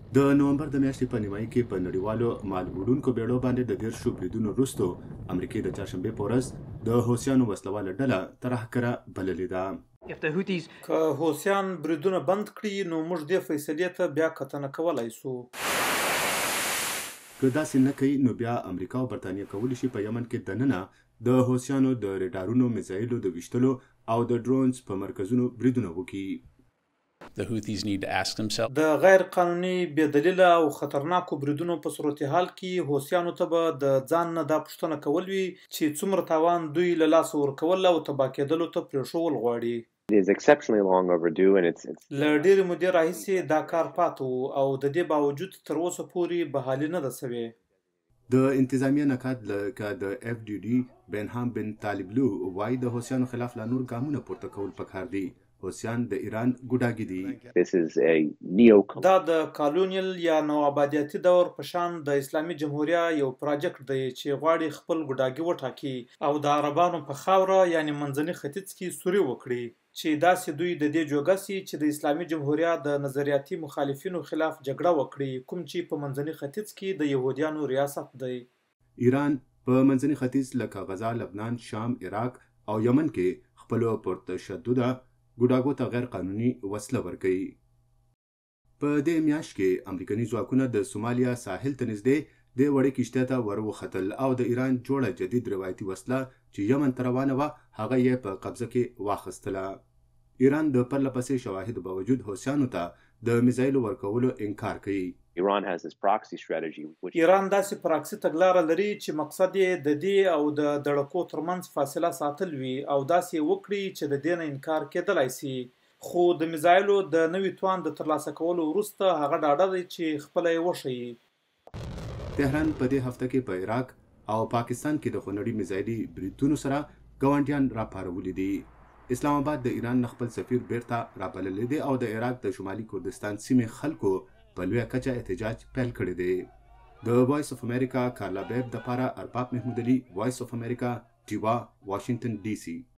د نومبر د میاشتې په نیمایي کې په نړیوالو مال وړونکو بیړیو باندې د 10 بریدونو وروسته امریکې د چهارشنبې په ورځ د حوثیانو وسلواله ډله ترهګره بللې ده. که حوثیان بریدونه بند کړي نو موږ دې فیصلې ته بیا کتنه کولی سو. که داسې نه کوي نو بیا امریکا او برتانیه کولی شي په یمن کې دننه د حوثیانو د ریډارونو میزایلو د ویشتلو او د ډرونز په مرکزونو بریدونه وکړي. The Houthis need to ask themselves. د غیر قانوني بې دلیله او خطرناکو بریدونو په صورتحال کې حوثیانو ته به د ځان نه دا پوښتنه کول وي چې څومره تاوان دوی له لاسه ورکول او تباه کېدلو ته پرېښول غواړي. It is exceptionally long overdue and it's له ډېرې مودې راهیسې دا کار پاتې و او د دې باوجود تر اوسه پورې بحالي نه ده سوې. د انتظامیه نقاد لکه د FDD بنهام بن طالبلو وایي د حوثیانو خلاف لا نور ګامونه پورته کول پکار دي. حوثیان د ایران ګوډاګي دي. This is a neo دا د کالونیل یا نوآبادیاتي دور په شان د اسلامي جمهوریه یو پراجکټ دی چې غواړي خپل ګوډاګي وټاکي او د عربانو په خاوره یعنی منځني ختیځ کې سوري وکړي چې داسې دوی د دې جوګه سي چې د اسلامي جمهوریه د نظریاتي مخالفینو خلاف جګړه وکړي کوم چې په منځني ختیځ کې د يهوديانو ریاست دی. ایران په منځني ختیځ لکه غزا، لبنان، شام، عراق او یمن کې خپل پرتشدده ګوډاګو ته غیر قانوني وسله ورکوي. په دې میاشت کې امریکایي ځواکونه د سومالیا ساحل ته نږدې د وړې کشتۍ ته ور وختل او د ایران جوړه جدید روایتي وسله چې یمن ته روانه وه هغه یې په قبضه کې واخیستله. ایران د پرله پسې شواهدو باوجود حوثیانو ته د میزایلو ورکولو انکار کوي. Iran has this proxy strategy which ایران داسې پراکسي تګلاره لري چې مقصد یې د دې او د دړکو ترمنځ فاصله ساتل وي او داسې وکړي چې د دې نه انکار کېدلی سي. خو د میزایلو د نوي توان د ترلاسه کولو وروسته هغه ډاډه دی چې خپله یې وښیي. تهران په دې هفته کې په عراق او پاکستان کې د خونړي میزایلي بریدونو سره ګاونډیان راپارولي دي. اسلام آباد د ایران نه خپل سفیر بیرته رابللی دی او د عراق د شمالي کردستان سیمې خلکو په لویه کچه احتجاج پیل کړی دی. د وایس اف امریکا کارلا بیب دپاره ارباب محمود علي، وایس اف امریکا، ډیوا، واشنگټن DC.